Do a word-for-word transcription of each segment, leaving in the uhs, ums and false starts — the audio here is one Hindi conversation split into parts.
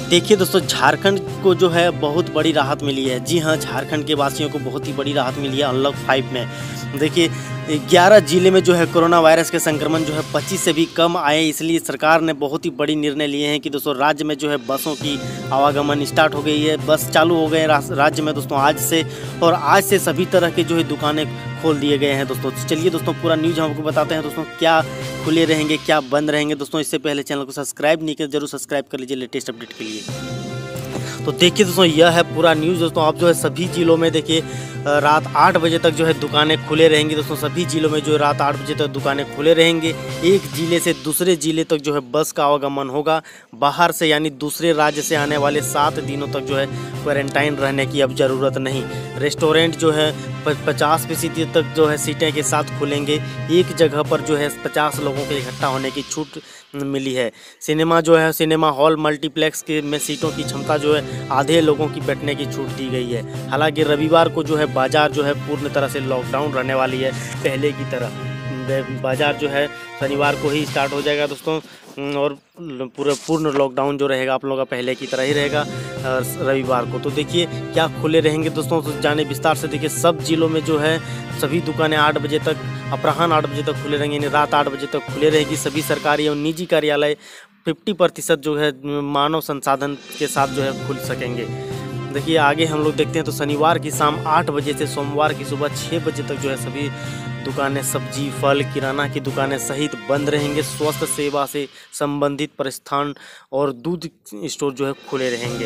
देखिए दोस्तों, झारखंड को जो है बहुत बड़ी राहत मिली है। जी हाँ, झारखंड के वासियों को बहुत ही बड़ी राहत मिली है अनलॉक फाइव में। देखिए, ग्यारह जिले में जो है कोरोना वायरस के संक्रमण जो है पच्चीस से भी कम आए, इसलिए सरकार ने बहुत ही बड़ी निर्णय लिए हैं कि दोस्तों राज्य में जो है बसों की आवागमन स्टार्ट हो गई है। बस चालू हो गए राज्य में दोस्तों आज से, और आज से सभी तरह के जो है दुकानें खोल दिए गए हैं दोस्तों। चलिए दोस्तों, पूरा न्यूज़ हम आपको बताते हैं दोस्तों, क्या खुले रहेंगे क्या बंद रहेंगे दोस्तों। इससे पहले चैनल को सब्सक्राइब नहीं किया, जरूर सब्सक्राइब कर लीजिए लेटेस्ट अपडेट के लिए। तो देखिए दोस्तों, यह है पूरा न्यूज़ दोस्तों। आप जो है सभी जिलों में देखिए रात आठ बजे तक जो है दुकानें खुले रहेंगी दोस्तों। सभी जिलों में जो है रात आठ बजे तक दुकानें खुले रहेंगे। एक जिले से दूसरे जिले तक जो है बस का आवागमन होगा। बाहर से यानी दूसरे राज्य से आने वाले सात दिनों तक जो है क्वारंटाइन रहने की अब ज़रूरत नहीं। रेस्टोरेंट जो है पचास फीसदी तक जो है सीटें के साथ खुलेंगे। एक जगह पर जो है पचास लोगों के इकट्ठा होने की छूट मिली है। सिनेमा जो है सिनेमा हॉल मल्टीप्लेक्स के में सीटों की क्षमता जो है आधे लोगों की बैठने की छूट दी गई है। हालांकि रविवार को जो है बाजार जो है पूर्ण तरह से लॉकडाउन रहने वाली है पहले की तरह। बाजार जो है शनिवार को ही स्टार्ट हो जाएगा दोस्तों, और पूरा पूर्ण लॉकडाउन जो रहेगा आप लोगों का पहले की तरह ही रहेगा रविवार को। तो देखिए क्या खुले रहेंगे दोस्तों, तो जाने विस्तार से। देखिए सब जिलों में जो है सभी दुकानें आठ बजे तक, अपराह्न आठ बजे तक खुले रहेंगे, यानी रात आठ बजे तक खुले रहेगी। सभी सरकारी और निजी कार्यालय पचास प्रतिशत जो है मानव संसाधन के साथ जो है खुल सकेंगे। देखिए आगे हम लोग देखते हैं तो शनिवार की शाम आठ बजे से सोमवार की सुबह छः बजे तक जो है सभी दुकानें, सब्जी फल किराना की दुकानें सहित बंद रहेंगे। स्वास्थ्य सेवा से संबंधित प्रतिष्ठान और दूध स्टोर जो है खुले रहेंगे।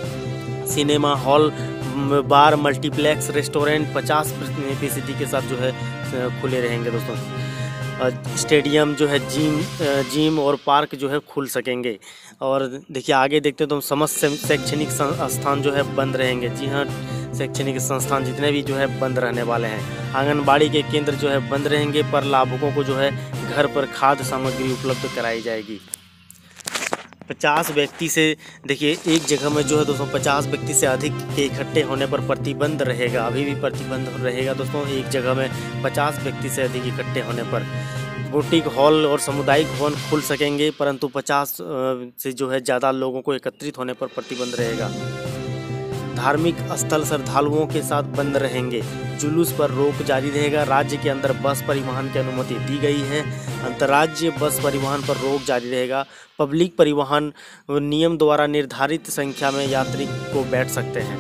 Cinema hall, bar, multiplex, restaurant पचास फीसदी के साथ जो है खुले रहेंगे दोस्तों। स्टेडियम जो है, जिम जिम और पार्क जो है खुल सकेंगे। और देखिए आगे देखते हैं तो समस्त शैक्षणिक संस्थान जो है बंद रहेंगे। जी हाँ, शैक्षणिक संस्थान जितने भी जो है बंद रहने वाले हैं। आंगनबाड़ी के केंद्र जो है बंद रहेंगे, पर लाभुकों को जो है घर पर खाद्य सामग्री उपलब्ध कराई जाएगी। पचास व्यक्ति से देखिए एक जगह में जो है दोस्तों पचास व्यक्ति से अधिक के इकट्ठे होने पर प्रतिबंध रहेगा। अभी भी प्रतिबंध रहेगा दोस्तों, एक जगह में पचास व्यक्ति से अधिक इकट्ठे होने पर। बुटीक, हॉल और सामुदायिक भवन खुल सकेंगे, परंतु पचास से जो है ज़्यादा लोगों को एकत्रित होने पर प्रतिबंध रहेगा। धार्मिक स्थल श्रद्धालुओं के साथ बंद रहेंगे। जुलूस पर रोक जारी रहेगा। राज्य के अंदर बस परिवहन की अनुमति दी गई है। अंतर्राज्यीय बस परिवहन पर रोक जारी रहेगा। पब्लिक परिवहन नियम द्वारा निर्धारित संख्या में यात्री को बैठ सकते हैं।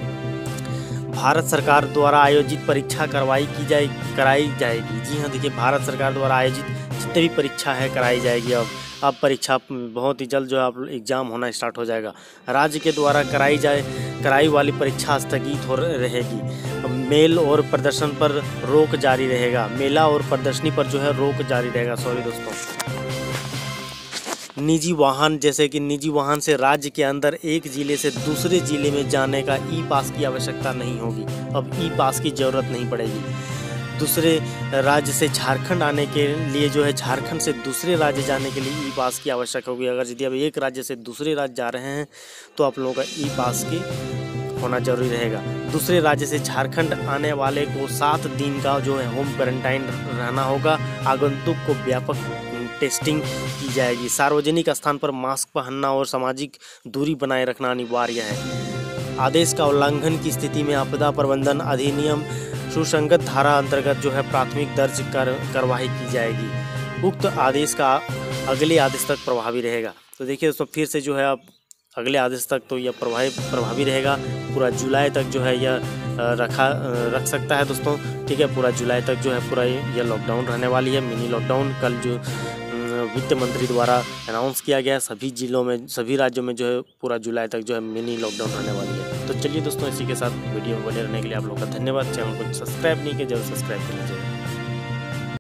भारत सरकार द्वारा आयोजित परीक्षा करवाई की जाए कराई जाएगी। जी हाँ, देखिए भारत सरकार द्वारा आयोजित जितनी भी परीक्षा है कराई जाएगी। अब अब परीक्षा बहुत ही जल्द जो है अब एग्ज़ाम होना स्टार्ट हो जाएगा। राज्य के द्वारा कराई जाए कराई वाली परीक्षा स्थगित हो रहेगी। मेल और प्रदर्शन पर रोक जारी रहेगा। मेला और प्रदर्शनी पर जो है रोक जारी रहेगा। सॉरी दोस्तों, निजी वाहन, जैसे कि निजी वाहन से राज्य के अंदर एक ज़िले से दूसरे ज़िले में जाने का ई पास की आवश्यकता नहीं होगी। अब ई पास की ज़रूरत नहीं पड़ेगी। दूसरे राज्य से झारखंड आने के लिए जो है झारखंड से दूसरे राज्य जाने के लिए ई पास की आवश्यक होगी। अगर यदि अब एक राज्य से दूसरे राज्य जा रहे हैं तो आप लोगों का ई पास की होना जरूरी रहेगा। दूसरे राज्य से झारखंड आने वाले को सात दिन का जो है होम क्वारंटाइन रहना होगा। आगंतुक को व्यापक टेस्टिंग की जाएगी। सार्वजनिक स्थान पर मास्क पहनना और सामाजिक दूरी बनाए रखना अनिवार्य है। आदेश का उल्लंघन की स्थिति में आपदा प्रबंधन अधिनियम सुसंगत धारा अंतर्गत जो है प्राथमिक दर्ज कर कार्रवाई की जाएगी। उक्त आदेश का अगले आदेश तक प्रभावी रहेगा। तो देखिए दोस्तों, फिर से जो है अब अगले आदेश तक तो यह प्रभावी प्रभावी रहेगा। पूरा जुलाई तक जो है यह रखा रख सकता है दोस्तों। ठीक है, पूरा जुलाई तक जो है पूरा यह लॉकडाउन रहने वाली है, मिनी लॉकडाउन। कल जो वित्त मंत्री द्वारा अनाउंस किया गया, सभी जिलों में सभी राज्यों में जो है पूरा जुलाई तक जो है मिनी लॉकडाउन रहने वाली है। तो चलिए दोस्तों, इसी के साथ वीडियो में बने रहने के लिए आप लोगों का धन्यवाद। चैनल को सब्सक्राइब नहीं किया, जरूर सब्सक्राइब कर लीजिएगा।